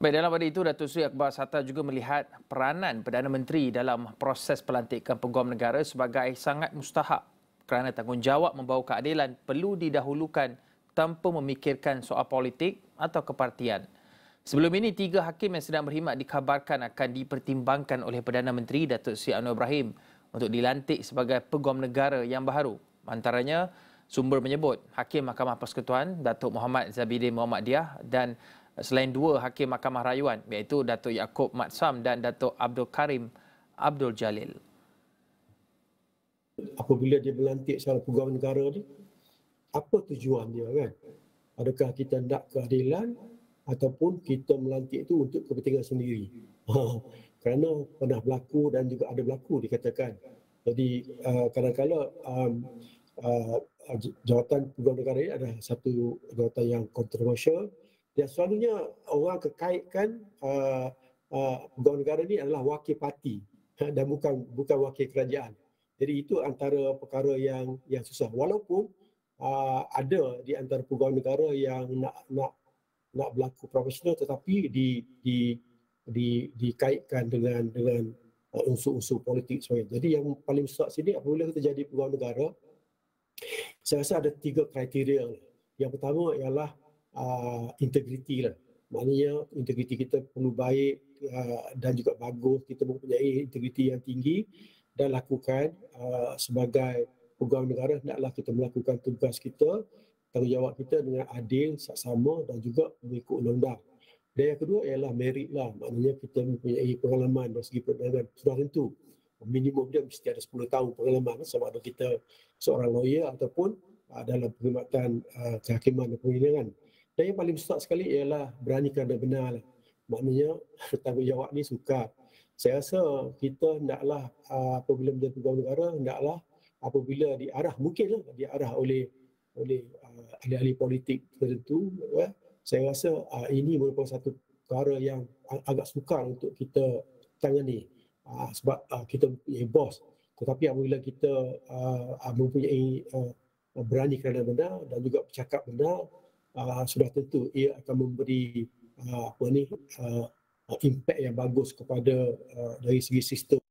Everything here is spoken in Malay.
Baik, dalam pada itu, Datuk Seri Akbar Sattar juga melihat peranan Perdana Menteri dalam proses pelantikan Peguam Negara sebagai sangat mustahak kerana tanggungjawab membawa keadilan perlu didahulukan tanpa memikirkan soal politik atau kepartian. Sebelum ini, 3 hakim yang sedang berkhidmat dikabarkan akan dipertimbangkan oleh Perdana Menteri Datuk Seri Anwar Ibrahim untuk dilantik sebagai Peguam Negara yang baru. Antaranya, sumber menyebut Hakim Mahkamah Persekutuan Datuk Muhammad Zabidin Muhammadiyah dan selain 2 Hakim Mahkamah Rayuan iaitu Datuk Yaakob Mat Sam dan Datuk Abdul Karim Abdul Jalil. Apabila dia melantik seorang Peguam Negara ni, apa tujuan dia kan? Adakah kita nak keadilan ataupun kita melantik itu untuk kepentingan sendiri? Kerana pernah berlaku dan juga ada berlaku dikatakan. Jadi kadang-kadang jawatan Peguam Negara ini adalah satu jawatan yang kontroversial dan selalunya orang kekaitkan Peguam Negara ini adalah wakil parti dan bukan wakil kerajaan. Jadi itu antara perkara yang susah. Walaupun ada di antara Peguam Negara yang nak berlaku profesional tetapi dikaitkan dengan unsur-unsur politik sebagainya. Jadi yang paling besar sini apabila kita jadi Peguam Negara, saya rasa ada 3 kriteria. Yang pertama ialah integriti lah. Maknanya integriti kita perlu baik dan juga bagus. Kita mempunyai integriti yang tinggi dan lakukan sebagai Peguam Negara hendaklah kita melakukan tugas kita, tanggungjawab kita dengan adil, saksama dan juga mengikut undang-undang. Dan yang kedua ialah merit lah. Maknanya kita mempunyai pengalaman dari segi perundangan. Sudah tentu minimum dia mesti ada 10 tahun pengalaman sama ada kita seorang lawyer ataupun dalam perkhidmatan kehakiman dan perundangan. Dan yang paling besar sekali ialah beranikan dan benar lah. Maknanya tanggungjawab ni sukar. Saya rasa kita hendaklah apabila menjadi Peguam Negara, hendaklah apabila diarah, mungkinlah diarah oleh ahli-ahli politik tertentu, saya rasa ini merupakan satu perkara yang agak sukar untuk kita tangani sebab kita mempunyai bos. Tetapi apabila kita mempunyai berani kerana benar dan juga bercakap benar, sudah tentu ia akan memberi impact yang bagus kepada dari segi sistem